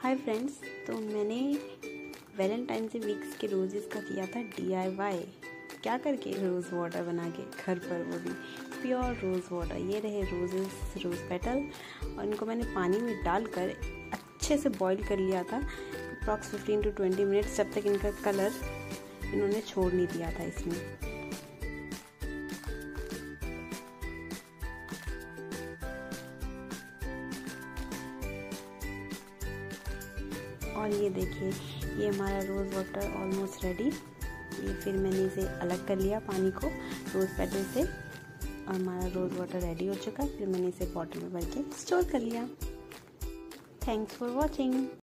Hi friends, तो मैंने Valentine weeks के रोजेस का किया था DIY। क्या करके रोज़ वाटर बना के घर पर, वो भी प्योर रोज़ वाटर। ये रहे रोज़ पेटल और इनको मैंने पानी में डालकर अच्छे से बॉईल कर लिया था अप्रॉक्स 15 to 20 मिनट्स, जब तक इनका कलर इन्होंने छोड़ नहीं दिया था इसमें। और ये देखिए, ये हमारा रोज़ वाटर ऑलमोस्ट रेडी। ये फिर मैंने इसे अलग कर लिया पानी को रोज़ पेटल से और हमारा रोज़ वाटर रेडी हो चुका। फिर मैंने इसे बॉटल में भर के स्टोर कर लिया। Thanks for watching.